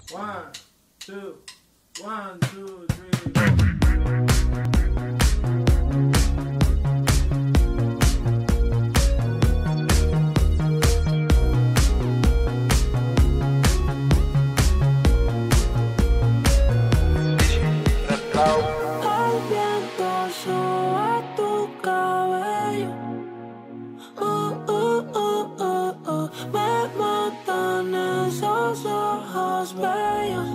One, two, 1, 2, 3, go. El viento sube tu cabello. Me matan esos ojos bellos.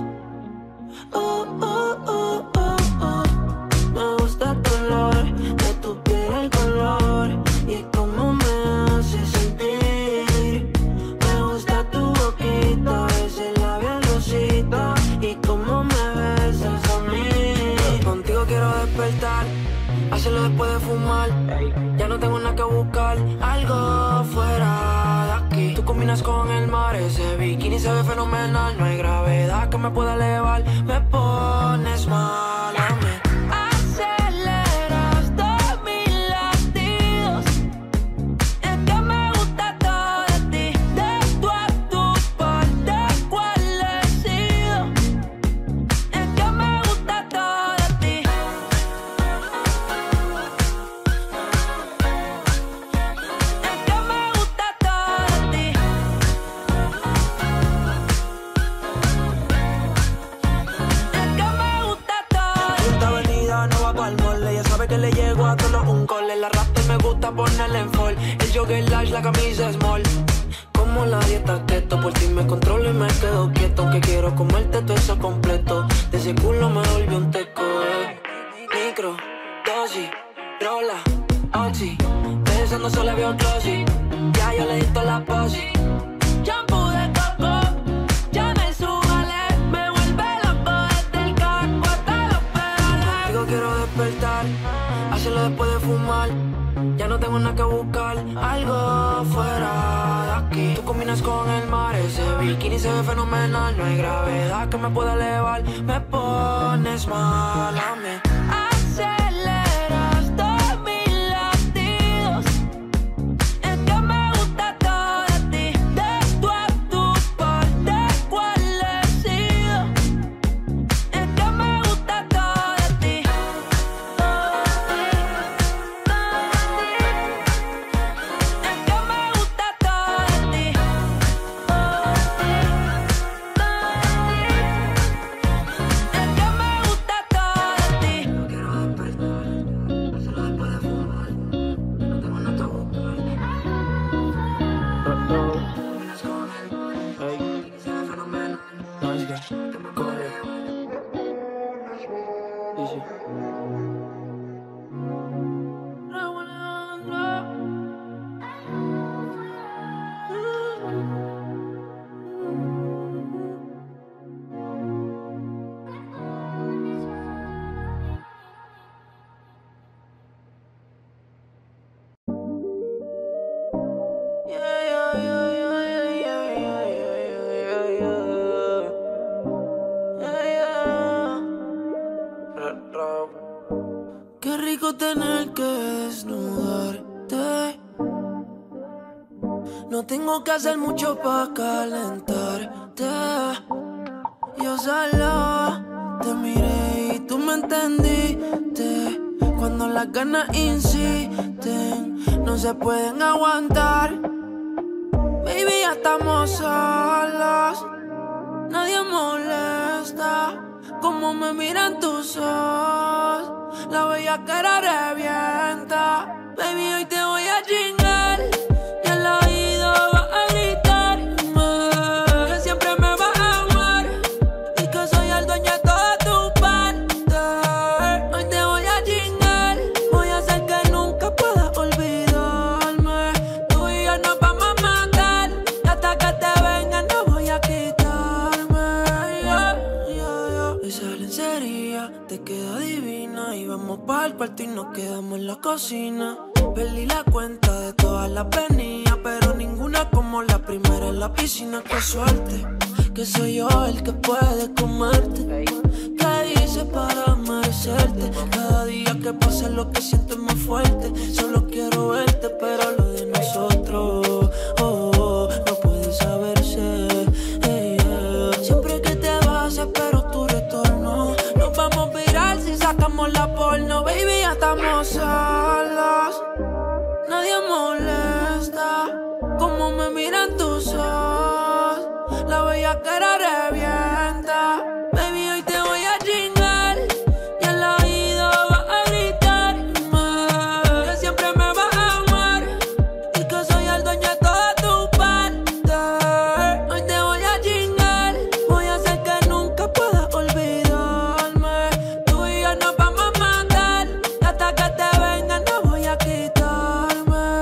Me gusta tu olor, de tu piel el color y cómo me hace sentir. Me gusta tu boquita, ese labial rosita y cómo me besas a mí. Contigo quiero despertar, hacerlo después de fumar. Ya no tengo nada que buscar, algo fuera de aquí. Tú combinas con el mar, ese bikini se ve fenomenal. No hay gravedad que me pueda elevar, me pones mal a mí. Aceleras todos mis latidos, es que me gusta todo de ti. De tú a tu parte, ¿cuál he sido? Es que me gusta todo de ti. Es que me gusta todo de ti. Es que me gusta todo. Esta avenida no va pa'l mole, ella sabe que le llego a todos un cole. La raptor me gusta ponerle en fall, el jogger large, la camisa small. Como la dieta keto, por ti me controlo y me quedo quieto. Aunque quiero comerte todo eso completo, de ese culo me volvió un teco, Micro, dosis, rola, oxi, pensando solo veo glossy. Ya yo le di toda la posi. Shampoo de coco, ya me subale, me vuelve loco desde el casco hasta los pedales. Digo quiero despertar, hacerlo después de fumar. Ya no tengo nada que buscar, algo fuera de aquí. Tú combinas con el mar, ese bikini se ve fenomenal. No hay gravedad que me pueda elevar, me pones mal a mí. Aceleras todos mis latidos, es que me gusta todo de ti. De tú a tu parte, ¿cuál he sido? Es que me gusta todo de ti. Es que me gusta todo de ti. Es que me gusta todo de ti. Quiero despertar, hacerlo después de fumar. No tengo nada que buscar. Combinas con el mar, y se ve fenomenal. Que me corre. Qué rico tener que desnudarte. No tengo que hacer mucho para calentarte. Yo solo te miré y tú me entendiste. Cuando las ganas insisten, no se pueden aguantar. Baby, ya estamos solos, nadie molesta. Como me miran tus ojos, la bellaquera revienta. Baby, hoy te voy a chingar y al oído vas a gritarme que siempre me vas a amar y que soy el dueño de toda tu parte. Hoy te voy a chingar, voy a hacer que nunca puedas olvidarme. Tú y yo nos vamos a matar y hasta que te venga no voy a quitarme. Esa lencería te queda divina y vamos pa'l cuarto y nos quedamos en la cocina. Perdí la cuenta de todas las venidas, pero ninguna como la primera en la piscina. Qué suerte, que soy yo el que puede comerte. ¿Qué hice para merecerte? Cada día que pasa lo que siento es más fuerte. Solo quiero verte, pero lo de nosotros no puede saberse. Siempre que te bellaquera revienta. Baby, hoy te voy a chingar y al oído vas a gritarme que siempre me vas a amar y que soy el dueño de toda tu parte. Hoy te voy a chingar, voy a hacer que nunca puedas olvidarme. Tú y yo nos vamos a matar y hasta que te venga no voy a quitarme.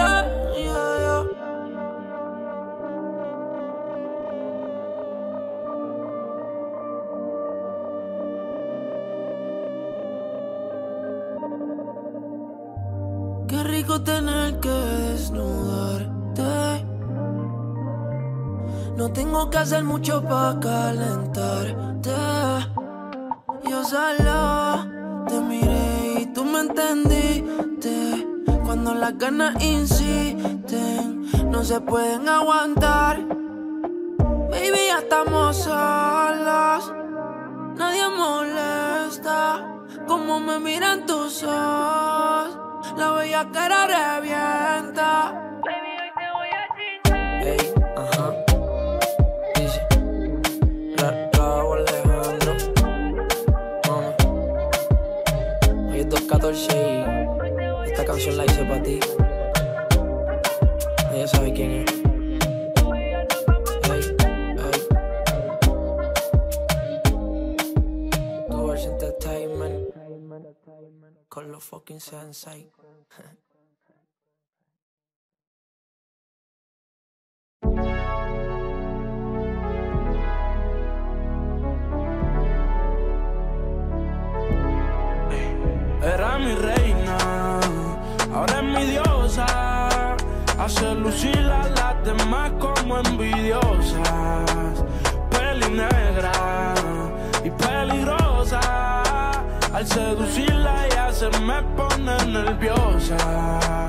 Qué rico tener que desnudarte. No tengo que hacer mucho pa' calentarte. Yo solo te miré y tú me entendiste. Cuando las ganas insisten, no se pueden aguantar. Baby, ya estamos solos. Nadie molesta como me miran tus ojos. La bellaquera revienta. Baby, hoy te voy a chingar. Ey, ajá. Dice Raúl Alejandro. Mami. Hoy es 214 y esta canción la hice para ti. Ella sabe quién es. Ey, ey. Towards Entertainment con los fucking Sensei. Era mi reina, ahora es mi diosa. Hace lucir a las demás como envidiosas. Peli negra y peligrosa. Al seducirla ella se me pone nerviosa.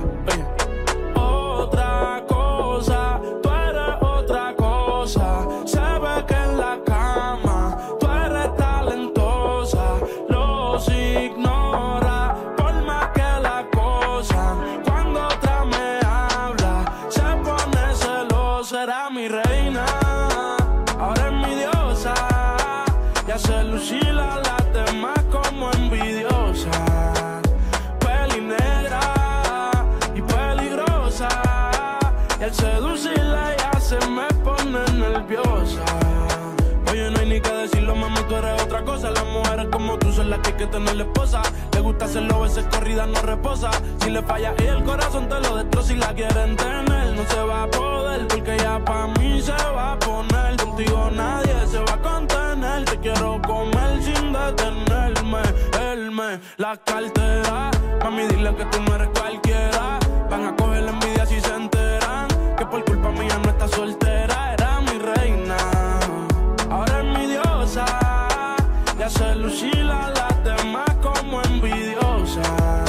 Otra cosa, tú eres otra cosa. Se ve que en la cama tú eres talentosa. Los ignora por más que la acosan. Cuando otra me habla se pone celosa. Era mi reina, ahora es mi diosa. Y hace lucir a las demás como envidiosas. Peli negra y peligrosa. Y al seducirla ya se me pone nerviosa. Oye, no hay ni que decirlo, mamá, tú eres otra cosa. Las mujeres como tú son las que hay que tener esposa. Le gusta hacerlo, veces corrida no reposa. Si le falla y el corazón te lo destroza. Si la quieren tener, no se va a poder, porque ya pa' mí se va a poner. Contigo nadie se va a contener. Te quiero comer sin detenerme. La cartera, mami, dile que tú no eres cualquiera. Van a coger la envidia si se enteran que por culpa mía no está soltera. Era mi reina, ahora es mi diosa. Y hace lucir a las demás como envidiosas.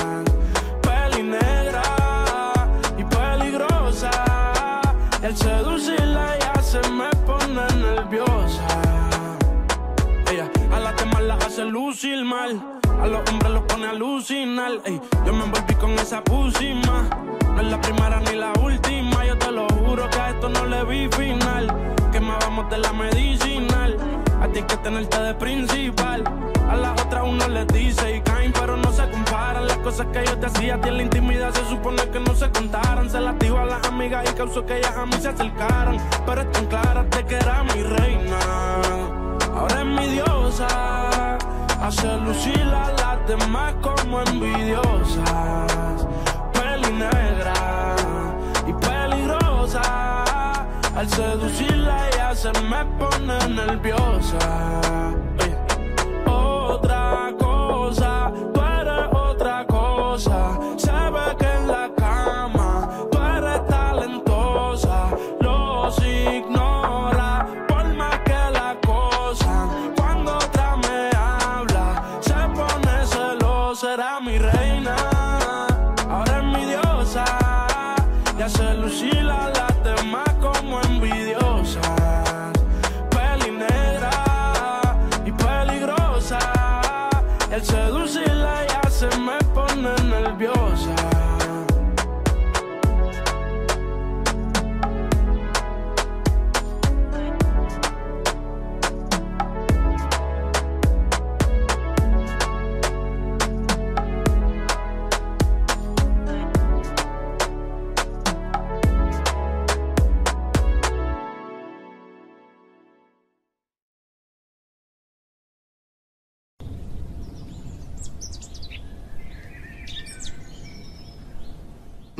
Peli negra y peligrosa. Y al seducirla ya se me pone nerviosa. Ella a las demás las hace lucir mal. A los hombres los pone a alucinar. Ey, yo me envolví con esa pussy más. No es la primera ni la última. Yo te lo juro que a esto no le vi final. Quemábamos de la medicinal. A ti hay que tenerte de principal. A las otras uno les dice y caen, pero no se comparan. Las cosas que yo te hacía a ti en la intimidad se supone que no se contaran. Se las dijo a las amigas y causó que ellas a mí se acercaran. Pero están claras de que era mi reina, ahora es mi diosa. Hace lucir a las demás como envidiosas. Peli negra y peligrosa. Al seducirla ella se me pone nerviosa. Otra cosa, tú eres otra cosa. Se ve que en la cama tú eres talentosa. Los ignora por más que la acosan. Cuando otra me habla se pone celosa. Era mi reina, ahora es mi diosa. Y hace lucir a las demás como envidiosas. Peli negra y peligrosa. Y al seducirla ya se me pone nerviosa.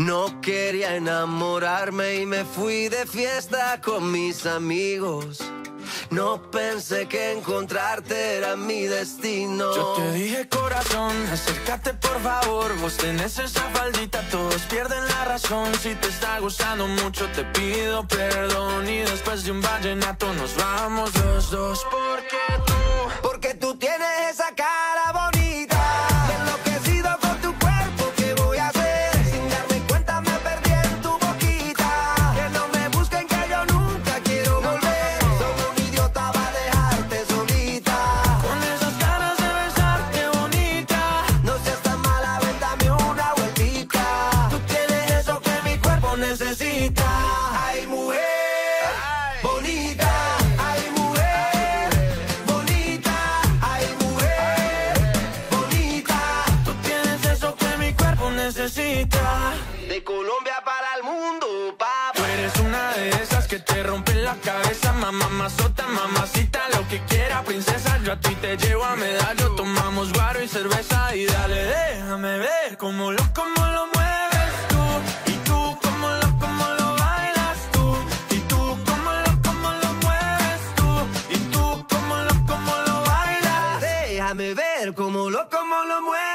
No quería enamorarme y me fui de fiesta con mis amigos. No pensé que encontrarte era mi destino. Yo te dije, corazón, acércate por favor. Vos tenés esa faldita, todos pierden la razón. Si te está gustando mucho te pido perdón. Y después de un vallenato nos vamos los dos. Porque tú tienes esa cara bonita. Enloquecido con tu cuerpo, ¿qué voy a hacer? Sin darme cuenta me perdí en tu boquita. Que no me busquen que yo nunca quiero volver. Soy un idiota para dejarte solita. Con esas ganas de besarte bonita. No seas tan mala, ven, dame una vueltita. Tú tienes eso que mi cuerpo necesita. Ay, mujer bonita. Ay, mujer bonita. Ay, mujer bonita. Tú tienes eso que mi cuerpo necesita. De Colombia para el mundo, papi. Tú eres una de esas que te rompen la cabeza. Mamazota, mamacita, lo que quiera, princesa. Yo a ti te llevo a medallo. Tomamos guaro y cerveza. Y dale, déjame ver cómo lo mueves tú. Y tú, cómo lo bailas tú. Y tú, cómo lo mueves tú. Y tú, cómo lo bailas. Déjame ver cómo lo mueves.